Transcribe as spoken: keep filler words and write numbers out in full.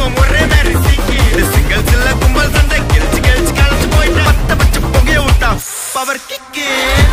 மூக்கும் ஒரே மாதிரி சீக்கி சிங்கல் சில்ல கும்பல் சண்டை கெளிச்சு கெளிச்சு கலந்து போயிட்டு பத்த பச்சை புகைய விட்டான் பவர் கிக்கு